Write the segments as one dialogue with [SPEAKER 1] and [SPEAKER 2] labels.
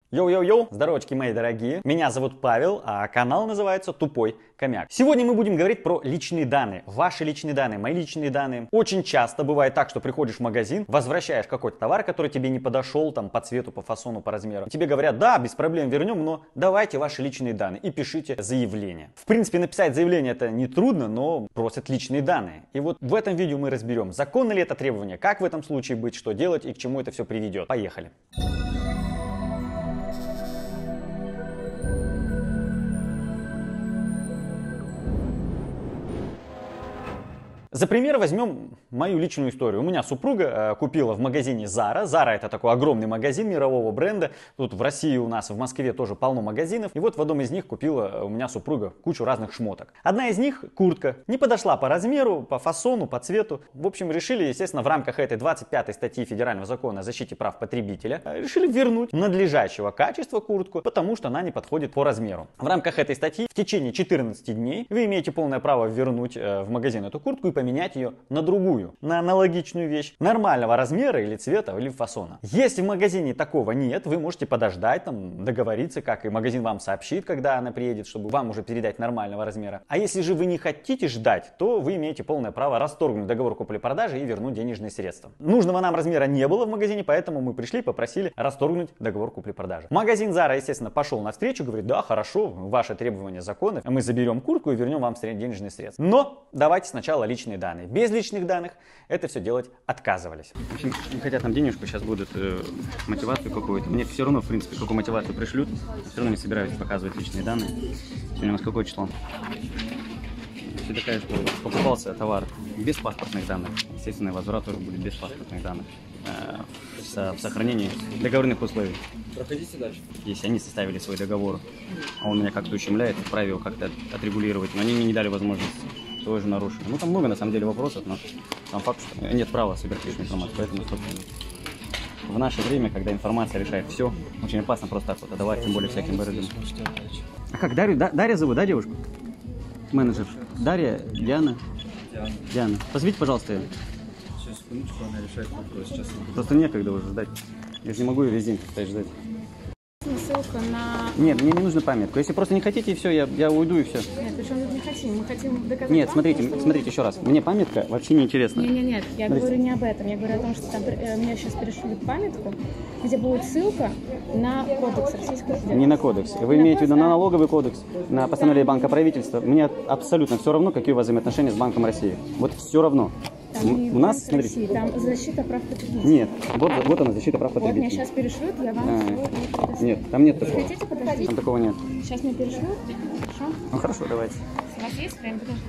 [SPEAKER 1] Йоу-йоу-йоу, здоровочки мои дорогие, меня зовут Павел, а канал называется Тупой Хомяк. Сегодня мы будем говорить про личные данные, ваши личные данные, мои личные данные. Очень часто бывает так, что приходишь в магазин, возвращаешь какой-то товар, который тебе не подошел, там, по цвету, по фасону, по размеру. Тебе говорят, да, без проблем вернем, но давайте ваши личные данные и пишите заявление. В принципе, написать заявление это не трудно, но просят личные данные. И вот в этом видео мы разберем, законно ли это требование, как в этом случае быть, что делать и к чему это все приведет. Поехали. За пример возьмем мою личную историю. У меня супруга купила в магазине Zara. Zara это такой огромный магазин мирового бренда. Тут в России у нас, в Москве тоже полно магазинов. И вот в одном из них купила у меня супруга кучу разных шмоток. Одна из них, куртка, не подошла по размеру, по фасону, по цвету. В общем, решили, естественно, в рамках этой 25-й статьи Федерального закона о защите прав потребителя, решили вернуть надлежащего качества куртку, потому что она не подходит по размеру. В рамках этой статьи в течение 14 дней вы имеете полное право вернуть в магазин эту куртку и поменять ее на другую, на аналогичную вещь, нормального размера или цвета, или фасона. Если в магазине такого нет, вы можете подождать, там, договориться, как и магазин вам сообщит, когда она приедет, чтобы вам уже передать нормального размера. А если же вы не хотите ждать, то вы имеете полное право расторгнуть договор купли-продажи и вернуть денежные средства. Нужного нам размера не было в магазине, поэтому мы пришли и попросили расторгнуть договор купли-продажи. Магазин Zara, естественно, пошел навстречу, говорит, да, хорошо, ваши требования законны, мы заберем куртку и вернем вам денежные средства. Но давайте сначала личные данные. Без личных данных это все делать отказывались.
[SPEAKER 2] В общем, не хотят нам денежку, сейчас будут мотивацию какую-то. Мне все равно, в принципе, какую мотивацию пришлют. Все равно не собираюсь показывать личные данные. Сегодня у нас какое число? Все такая, что покупался товар без паспортных данных. Естественно, возврат тоже будет без паспортных данных. В сохранении договорных условий.
[SPEAKER 3] Проходите дальше.
[SPEAKER 2] Если они составили свой договор, а он меня как-то ущемляет, вправе его как-то отрегулировать, но они мне не дали возможность, тоже нарушили. Ну, там много, на самом деле, вопросов, но сам факт, что нет права собирать личную информацию, поэтому, собственно, в наше время, когда информация решает все, очень опасно просто так вот отдавать, тем более всяким бороздам. А как, Дарью? Дарья зовут, да, девушку? Менеджер. Дарья, Диана? Диана. Позовите, пожалуйста, ее.
[SPEAKER 3] Сейчас, секундочку, она решает вопрос. Сейчас.
[SPEAKER 2] Просто некогда уже ждать. Я же не могу ее весь день стоять ждать.
[SPEAKER 4] Ссылка на...
[SPEAKER 2] Нет, мне не нужно памятку. Если просто не хотите, и все, я уйду и все.
[SPEAKER 4] Нет, причем тут не хотим. Мы хотим доказать.
[SPEAKER 2] Нет,
[SPEAKER 4] вам,
[SPEAKER 2] смотрите,
[SPEAKER 4] что
[SPEAKER 2] смотрите еще раз. Мне памятка вообще не интересна.
[SPEAKER 4] Нет, я
[SPEAKER 2] Смотрите.
[SPEAKER 4] говорю не об этом. Я говорю о том, что там мне сейчас перешлют памятку, где будет ссылка на кодекс Российской Федерации.
[SPEAKER 2] Не на кодекс. Вы имеете в виду на налоговый кодекс, на постановление Банка правительства. Мне абсолютно все равно, какие у вас взаимоотношения с Банком России. Вот все равно.
[SPEAKER 4] Там
[SPEAKER 2] У нас,
[SPEAKER 4] Кодекс России,
[SPEAKER 2] смотрите.
[SPEAKER 4] там защита прав потребителей.
[SPEAKER 2] Нет, вот она, защита прав
[SPEAKER 4] Вот мне
[SPEAKER 2] потребителей.
[SPEAKER 4] сейчас перешлют, я вам все и предоставлю.
[SPEAKER 2] Нет, там нет такого.
[SPEAKER 4] Хотите, подождите?
[SPEAKER 2] Там такого нет.
[SPEAKER 4] Сейчас мне перешлют. Хорошо?
[SPEAKER 2] Ну хорошо, давайте.
[SPEAKER 4] У вас есть время? Подождите.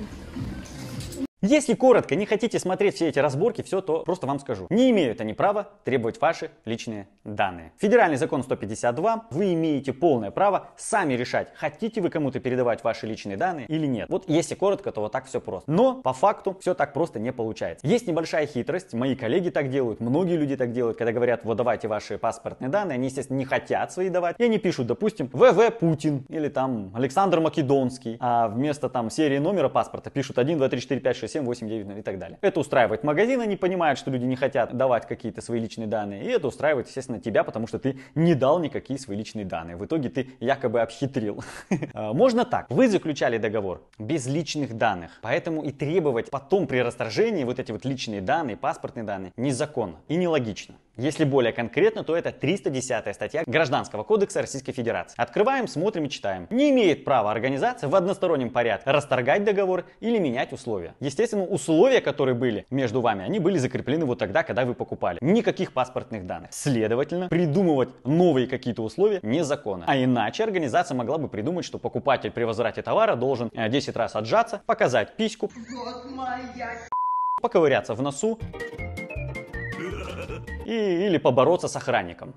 [SPEAKER 1] Если коротко, не хотите смотреть все эти разборки, все, то просто вам скажу. Не имеют они права требовать ваши личные данные. Федеральный закон 152, вы имеете полное право сами решать, хотите вы кому-то передавать ваши личные данные или нет. Вот если коротко, то вот так все просто. Но по факту все так просто не получается. Есть небольшая хитрость, мои коллеги так делают, многие люди так делают, когда говорят, вот давайте ваши паспортные данные, они, естественно, не хотят свои давать. И они пишут, допустим, ВВ Путин или там Александр Македонский, а вместо там серии номера паспорта пишут 1, 2, 3, 4, 5, 6, 7, 8, 9 и так далее. Это устраивает магазин, они понимают, что люди не хотят давать какие-то свои личные данные. И это устраивает, естественно, тебя, потому что ты не дал никакие свои личные данные. В итоге ты якобы обхитрил. Можно так. Вы заключали договор без личных данных. Поэтому и требовать потом при расторжении вот эти вот личные данные, паспортные данные незаконно и нелогично. Если более конкретно, то это 310 статья Гражданского кодекса Российской Федерации. Открываем, смотрим и читаем. Не имеет права организация в одностороннем порядке расторгать договор или менять условия. Естественно, условия, которые были между вами, они были закреплены вот тогда, когда вы покупали. Никаких паспортных данных. Следовательно, придумывать новые какие-то условия незаконно. А иначе организация могла бы придумать, что покупатель при возврате товара должен 10 раз отжаться, показать письку, поковыряться в носу или побороться с охранником.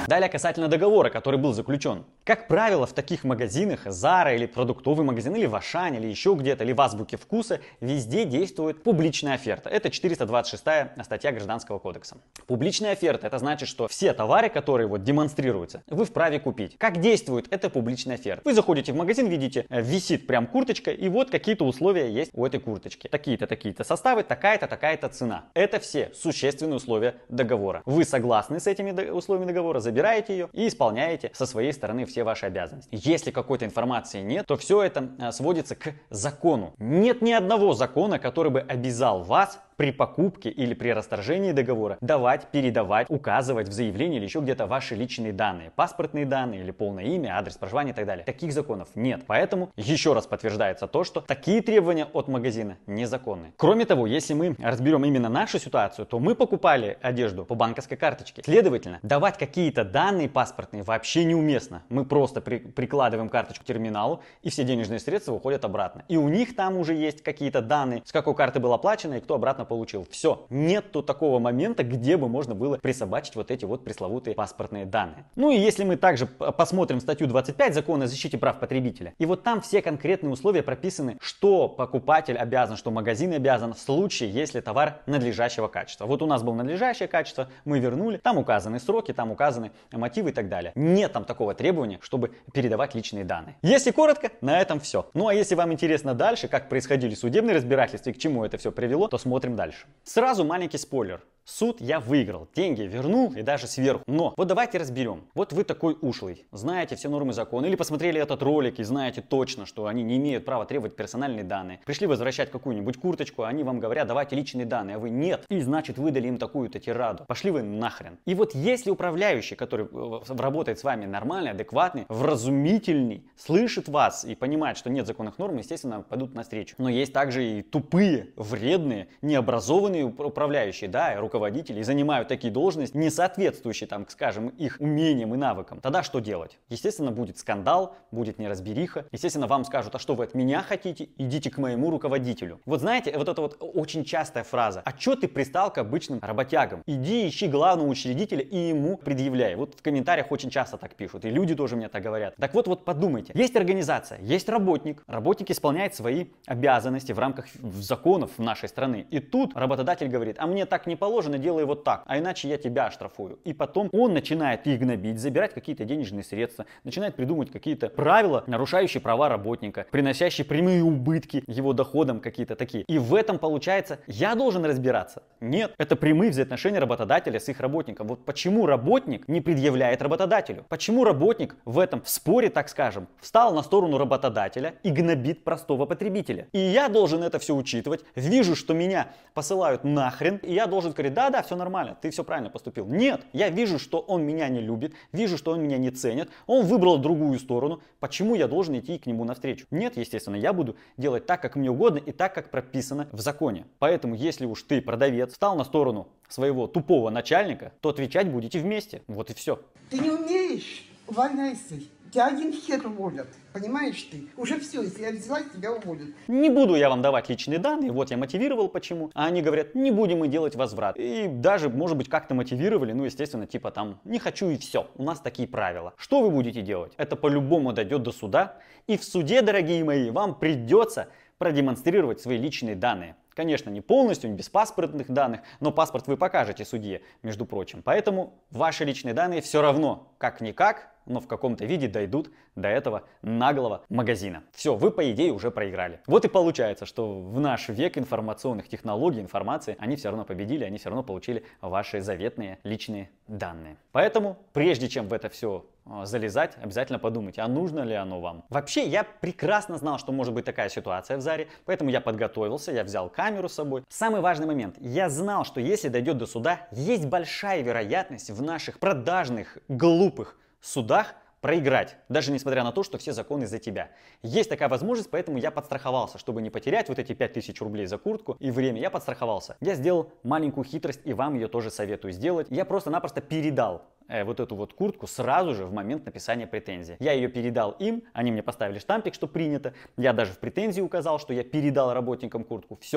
[SPEAKER 1] Далее касательно договора, который был заключен. Как правило, в таких магазинах, Zara или продуктовый магазин, или в Ашане, или еще где-то, или в Азбуке Вкуса, везде действует публичная оферта. Это 426 статья Гражданского кодекса. Публичная оферта — это значит, что все товары, которые вот демонстрируются, вы вправе купить. Как действует эта публичная оферта? Вы заходите в магазин, видите, висит прям курточка, и вот какие-то условия есть у этой курточки. Такие-то, такие-то составы, такая-то, такая-то цена. Это все существенные условия договора. Вы согласны с этими условиями договора, забираете ее и исполняете со своей стороны все ваши обязанности. Если какой-то информации нет, то все это сводится к закону. Нет ни одного закона, который бы обязал вас при покупке или при расторжении договора давать, передавать, указывать в заявлении или еще где-то ваши личные данные, паспортные данные или полное имя, адрес проживания и так далее. Таких законов нет. Поэтому еще раз подтверждается то, что такие требования от магазина незаконны. Кроме того, если мы разберем именно нашу ситуацию, то мы покупали одежду по банковской карточке. Следовательно, давать какие-то данные паспортные вообще неуместно. Мы просто прикладываем карточку к терминалу, и все денежные средства уходят обратно. И у них там уже есть какие-то данные, с какой карты было оплачено и кто обратно получил. Все. Нету такого момента, где бы можно было присобачить вот эти вот пресловутые паспортные данные. Ну и если мы также посмотрим статью 25 Закона о защите прав потребителя, и вот там все конкретные условия прописаны, что покупатель обязан, что магазин обязан в случае, если товар надлежащего качества. Вот у нас было надлежащее качество, мы вернули, там указаны сроки, там указаны мотивы и так далее. Нет там такого требования, чтобы передавать личные данные. Если коротко, на этом все. Ну а если вам интересно дальше, как происходили судебные разбирательства и к чему это все привело, то смотрим дальше. Сразу маленький спойлер. Суд я выиграл, деньги вернул и даже сверху. Но вот давайте разберем. Вот вы такой ушлый, знаете все нормы закона, или посмотрели этот ролик и знаете точно, что они не имеют права требовать персональные данные. Пришли возвращать какую-нибудь курточку, они вам говорят, давайте личные данные, а вы нет. И значит выдали им такую-то тираду. Пошли вы нахрен. И вот если управляющий, который работает с вами нормальный, адекватный, вразумительный, слышит вас и понимает, что нет законных норм, естественно, пойдут навстречу. Но есть также и тупые, вредные, необразованные управляющие, да, руководители, и занимают такие должности, не соответствующие, там, скажем, их умениям и навыкам. Тогда что делать? Естественно, будет скандал, будет неразбериха. Естественно, вам скажут, а что вы от меня хотите? Идите к моему руководителю. Вот знаете, вот это вот очень частая фраза. А что ты пристал к обычным работягам? Иди ищи главного учредителя и ему предъявляй. Вот в комментариях очень часто так пишут, и люди тоже мне так говорят. Так вот подумайте. Есть организация, есть работник. Работник исполняет свои обязанности в рамках законов нашей страны. И тут работодатель говорит, а мне так не положено, делай вот так, а иначе я тебя оштрафую. И потом он начинает их гнобить, забирать какие-то денежные средства, начинает придумывать какие-то правила, нарушающие права работника, приносящие прямые убытки его доходам какие-то такие. И в этом получается, я должен разбираться? Нет, это прямые взаимоотношения работодателя с их работником. Вот почему работник не предъявляет работодателю? Почему работник в этом споре, так скажем, встал на сторону работодателя и гнобит простого потребителя? И я должен это все учитывать, вижу, что меня посылают нахрен, и я должен сказать, да, все нормально, ты все правильно поступил. Нет, я вижу, что он меня не любит, вижу, что он меня не ценит, он выбрал другую сторону, почему я должен идти к нему навстречу? Нет, естественно, я буду делать так, как мне угодно и так, как прописано в законе. Поэтому, если уж ты, продавец, встал на сторону своего тупого начальника, то отвечать будете вместе. Вот и все.
[SPEAKER 5] Ты не умеешь, увольняйся. Тебя один хер уволят. Понимаешь ты? Уже все, если я взяла, тебя уволят.
[SPEAKER 1] Не буду я вам давать личные данные, вот я мотивировал почему. А они говорят, не будем мы делать возврат. И даже, может быть, как-то мотивировали, ну, естественно, типа там, не хочу и все. У нас такие правила. Что вы будете делать? Это по-любому дойдет до суда. И в суде, дорогие мои, вам придется продемонстрировать свои личные данные. Конечно, не полностью, не без паспортных данных, но паспорт вы покажете судье, между прочим. Поэтому ваши личные данные все равно, как-никак, но в каком-то виде дойдут до этого наглого магазина. Все, вы по идее уже проиграли. Вот и получается, что в наш век информационных технологий, информации, они все равно победили, они все равно получили ваши заветные личные данные. Поэтому, прежде чем в это все залезать, обязательно подумайте, а нужно ли оно вам. Вообще, я прекрасно знал, что может быть такая ситуация в Заре, поэтому я подготовился, я взял камеру с собой. Самый важный момент, я знал, что если дойдет до суда, есть большая вероятность в наших продажных, глупых судах проиграть, даже несмотря на то, что все законы за тебя. Есть такая возможность, поэтому я подстраховался, чтобы не потерять вот эти 5000 рублей за куртку и время, я подстраховался. Я сделал маленькую хитрость и вам ее тоже советую сделать. Я просто-напросто передал вот эту вот куртку сразу же в момент написания претензии. Я ее передал им, они мне поставили штампик, что принято. Я даже в претензии указал, что я передал работникам куртку. Все.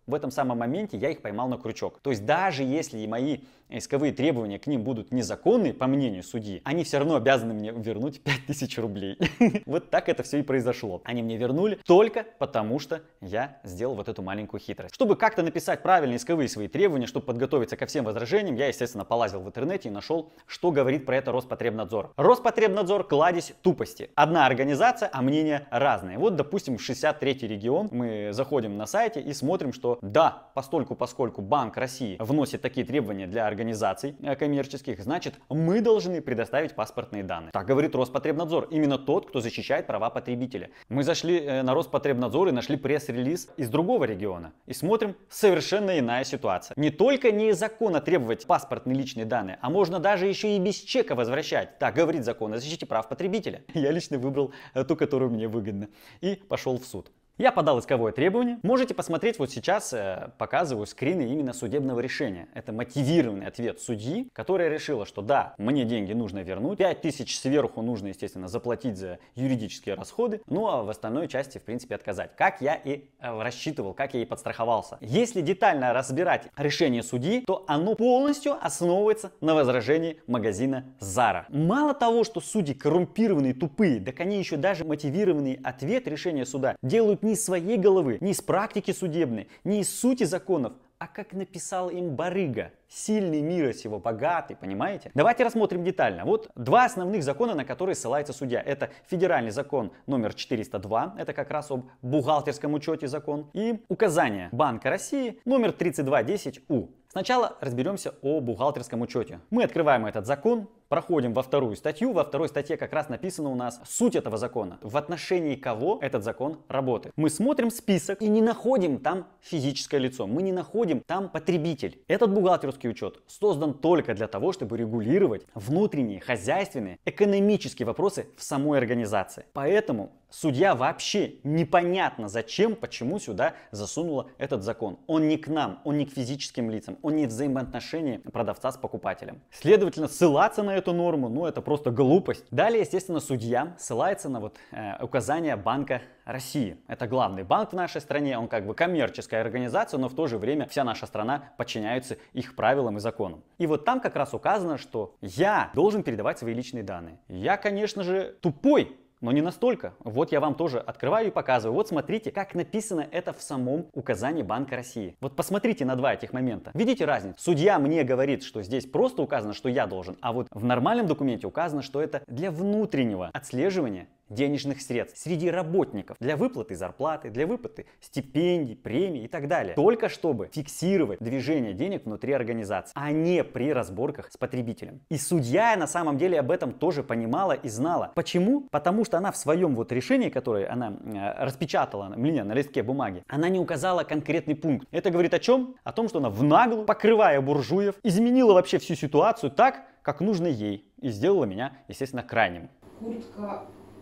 [SPEAKER 1] в этом самом моменте я их поймал на крючок. То есть даже если мои исковые требования к ним будут незаконные, по мнению судьи, они все равно обязаны мне вернуть 5000 рублей. Вот так это все и произошло. Они мне вернули только потому, что я сделал вот эту маленькую хитрость. Чтобы как-то написать правильно исковые свои требования, чтобы подготовиться ко всем возражениям, я, естественно, полазил в интернете и нашел, что говорит про это Роспотребнадзор. Роспотребнадзор — кладезь тупости. Одна организация, а мнения разные. Вот, допустим, в 63-й регион мы заходим на сайте и смотрим, что да, поскольку Банк России вносит такие требования для организаций коммерческих, значит, мы должны предоставить паспортные данные. Так говорит Роспотребнадзор, именно тот, кто защищает права потребителя. Мы зашли на Роспотребнадзор и нашли пресс-релиз из другого региона. И смотрим, совершенно иная ситуация. Не только незаконно требовать паспортные личные данные, а можно даже еще и без чека возвращать. Так говорит закон о защите прав потребителя. Я лично выбрал ту, которую мне выгодно. И пошел в суд. Я подал исковое требование. Можете посмотреть, вот сейчас показываю скрины именно судебного решения. Это мотивированный ответ судьи, которая решила, что да, мне деньги нужно вернуть, 5000 сверху нужно, естественно, заплатить за юридические расходы, ну а в остальной части, в принципе, отказать. Как я и рассчитывал, как я и подстраховался. Если детально разбирать решение судьи, то оно полностью основывается на возражении магазина Zara. Мало того, что судьи коррумпированные, тупые, так они еще даже мотивированный ответ решения суда делают не из своей головы, не из практики судебной, не из сути законов, а как написал им барыга. Сильный мира сего, богатый, понимаете? Давайте рассмотрим детально. Вот два основных закона, на которые ссылается судья. Это федеральный закон номер 402, это как раз об бухгалтерском учете закон, и указание Банка России номер 3210У. Сначала разберемся о бухгалтерском учете. Мы открываем этот закон, проходим во вторую статью. Во второй статье как раз написано у нас суть этого закона, в отношении кого этот закон работает. Мы смотрим список и не находим там физическое лицо, мы не находим там потребитель. Этот бухгалтерский учет создан только для того, чтобы регулировать внутренние, хозяйственные, экономические вопросы в самой организации. Поэтому судья вообще непонятно зачем, почему сюда засунула этот закон. Он не к нам, он не к физическим лицам, он не взаимоотношения продавца с покупателем. Следовательно, ссылаться на эту норму, ну это просто глупость. Далее, естественно, судья ссылается на указания Банка России. Это главный банк в нашей стране, он как бы коммерческая организация, но в то же время вся наша страна подчиняется их правилам и законам. И вот там как раз указано, что я должен передавать свои личные данные. Я, конечно же, тупой, но не настолько. Вот я вам тоже открываю и показываю. Вот смотрите, как написано это в самом указании Банка России. Вот посмотрите на два этих момента. Видите разницу? Судья мне говорит, что здесь просто указано, что я должен, а вот в нормальном документе указано, что это для внутреннего отслеживания денежных средств среди работников для выплаты зарплаты, для выплаты стипендий, премий и так далее. Только чтобы фиксировать движение денег внутри организации, а не при разборках с потребителем. И судья на самом деле об этом тоже понимала и знала. Почему? Потому что она в своем вот решении, которое она распечатала мне на листке бумаги, она не указала конкретный пункт. Это говорит о чем? О том, что она в наглую, покрывая буржуев, изменила вообще всю ситуацию так, как нужно ей. И сделала меня, естественно, крайним.
[SPEAKER 6] Куртка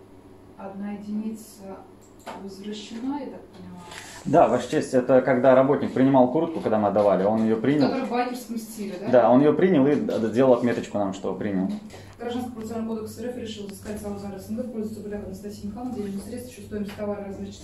[SPEAKER 6] 1 единица возвращена, я так понимаю?
[SPEAKER 2] Да, Ваша честь, это когда работник принимал куртку, когда мы отдавали, он ее принял.
[SPEAKER 6] Который в байкерском стиле, да?
[SPEAKER 2] Да, он ее принял и сделал отметочку нам, что принял.
[SPEAKER 6] Гражданский процессуальный кодекс РФ решил взыскать с Зара СНГ в пользу Цугуляка Анастасии Михайловны денежных средств, еще стоимость товара в размере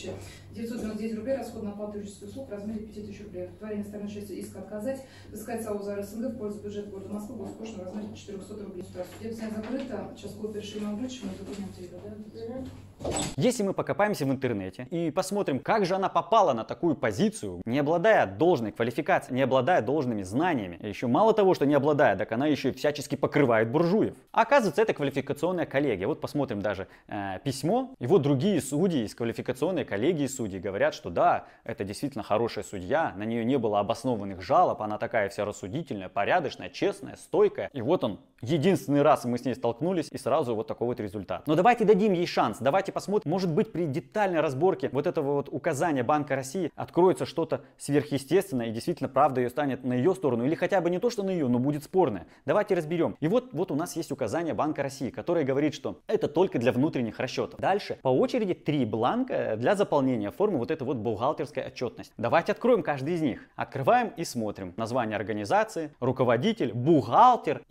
[SPEAKER 6] 4999 рублей, расход на оплату юридических услуг в размере 5000 рублей. Удовлетворение стороны части иска отказать, взыскать с Зара СНГ в пользу бюджета города Москвы был скошен в размере 400 рублей. Судебное закрыто, сейчас копия решения выключим, мы документы идут, да?
[SPEAKER 1] Если мы покопаемся в интернете и посмотрим, как же она попала на такую позицию, не обладая должной квалификацией, не обладая должными знаниями, и еще мало того, что не обладая, так она еще и всячески покрывает буржуев. Оказывается, это квалификационная коллегия. Вот посмотрим даже письмо, и вот другие судьи из квалификационной коллегии судей говорят, что да, это действительно хорошая судья, на нее не было обоснованных жалоб, она такая вся рассудительная, порядочная, честная, стойкая. И вот он, единственный раз мы с ней столкнулись, и сразу вот такой вот результат. Но давайте дадим ей шанс, давайте посмотрим, может быть, при детальной разборке вот этого вот указания Банка России откроется что-то сверхъестественное, и действительно правда ее станет на ее сторону, или хотя бы не то, что на ее, но будет спорное. Давайте разберем. И вот у нас есть указание Банка России, которое говорит, что это только для внутренних расчетов. Дальше по очереди 3 бланка для заполнения формы вот этой вот бухгалтерской отчетности. Давайте откроем каждый из них. Открываем и смотрим. Название организации, руководитель, бухгалтер и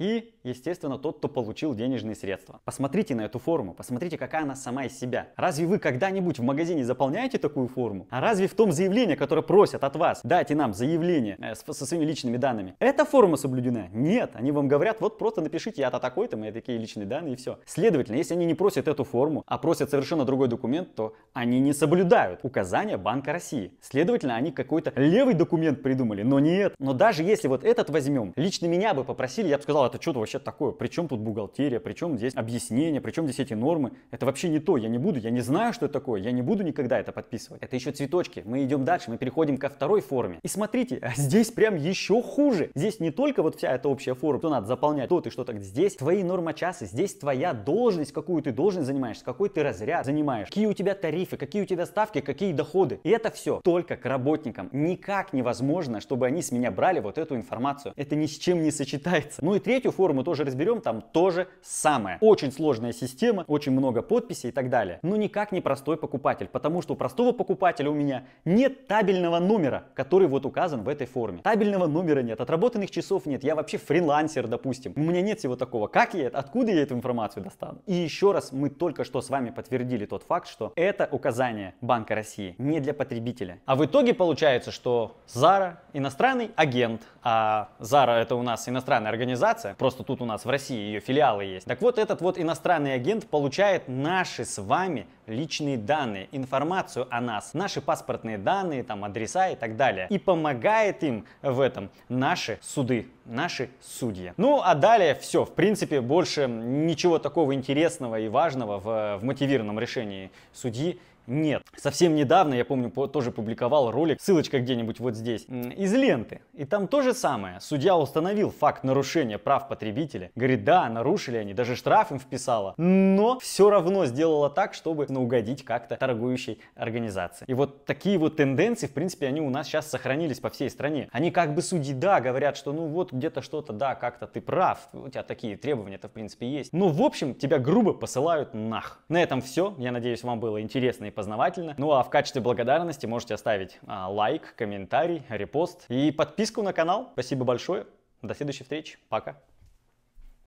[SPEAKER 1] естественно, тот, кто получил денежные средства. Посмотрите на эту форму, посмотрите, какая она сама из себя. Разве вы когда-нибудь в магазине заполняете такую форму? А разве в том заявлении, которое просят от вас, дайте нам заявление со своими личными данными, эта форма соблюдена? Нет, они вам говорят, вот просто напишите, я-то такой-то, мои такие личные данные и все. Следовательно, если они не просят эту форму, а просят совершенно другой документ, то они не соблюдают указания Банка России. Следовательно, они какой-то левый документ придумали, но нет. Но даже если вот этот возьмем, лично меня бы попросили, я бы сказал, это что-то вообще такое, при чем тут бухгалтерия, при чем здесь объяснения, при чем здесь эти нормы, это вообще не то, я не буду, я не знаю, что это такое, я не буду никогда это подписывать. Это еще цветочки, мы идем дальше, мы переходим ко второй форме. И смотрите, здесь прям еще хуже. Здесь не только вот вся эта общая форма, что надо заполнять, то ты что-то, здесь твои нормочасы, здесь твоя должность, какую ты должность занимаешь, какой ты разряд занимаешь, какие у тебя тарифы, какие у тебя ставки, какие доходы. И это все только к работникам. Никак невозможно, чтобы они с меня брали вот эту информацию. Это ни с чем не сочетается. Ну и третью форму тоже разберем, там тоже самое. Очень сложная система, очень много подписей и так далее. Но никак не простой покупатель, потому что у простого покупателя у меня нет табельного номера, который вот указан в этой форме. Табельного номера нет, отработанных часов нет, я вообще фрилансер, допустим. У меня нет всего такого. Как я это, откуда я эту информацию достану? И еще раз, мы только что с вами подтвердили тот факт, что это указание Банка России не для потребителя. А в итоге получается, что Zara иностранный агент, а Zara это у нас иностранная организация, просто тут у нас в России ее филиалы есть. Так вот, этот вот иностранный агент получает наши с вами личные данные, информацию о нас, наши паспортные данные, там адреса и так далее. И помогает им в этом наши суды, наши судьи. Ну а далее все, в принципе, больше ничего такого интересного и важного в мотивированном решении судьи нет. Совсем недавно, я помню, тоже публиковал ролик, ссылочка где-нибудь вот здесь, из ленты. И там то же самое. Судья установил факт нарушения прав потребителя. Говорит, да, нарушили они, даже штраф им вписала. Но все равно сделала так, чтобы угодить как-то торгующей организации. И вот такие вот тенденции, в принципе, они у нас сейчас сохранились по всей стране. Они как бы судьи, да, говорят, что ну вот где-то что-то, да, как-то ты прав, у тебя такие требования-то в принципе есть. Но в общем, тебя грубо посылают нах. На этом все. Я надеюсь, вам было интересно и познавательно. Ну а в качестве благодарности можете оставить лайк, комментарий, репост и подписку на канал. Спасибо большое. До следующей встречи. Пока.